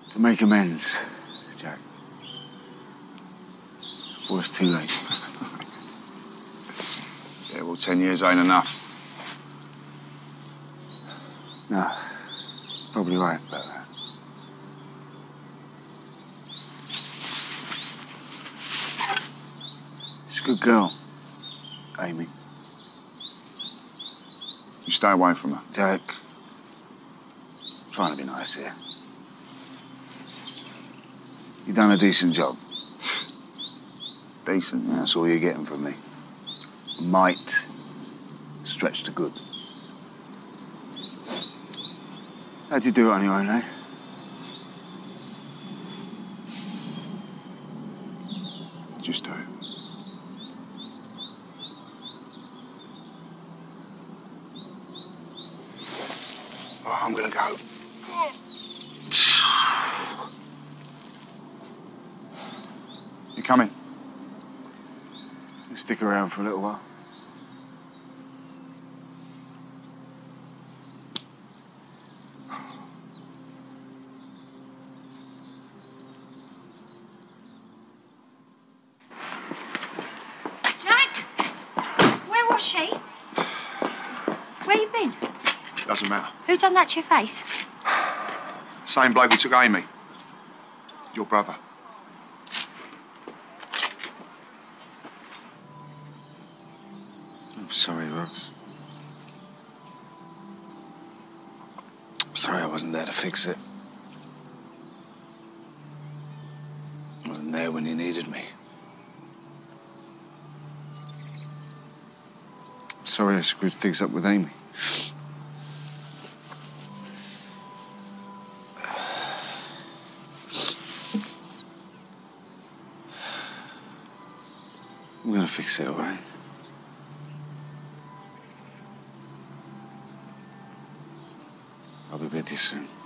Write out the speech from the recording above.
To make amends, Jack. Before it's too late. Yeah, well, 10 years ain't enough. No, probably right about that. She's a good girl, Amy. You stay away from her. Jack, I'm trying to be nice here. You done a decent job. Decent? Yeah, that's all you're getting from me. Might stretch to good. How'd you do it on your own, eh? Just do it. Oh, I'm gonna go. You coming? You stick around for a little while. She? Where you been? Doesn't matter. Who done that to your face? Same bloke who took Amy. Your brother. I'm sorry, Rose. I'm sorry I wasn't there to fix it. I wasn't there when you needed me. Sorry I screwed things up with Amy. I'm gonna fix it, all right? I'll be with you soon.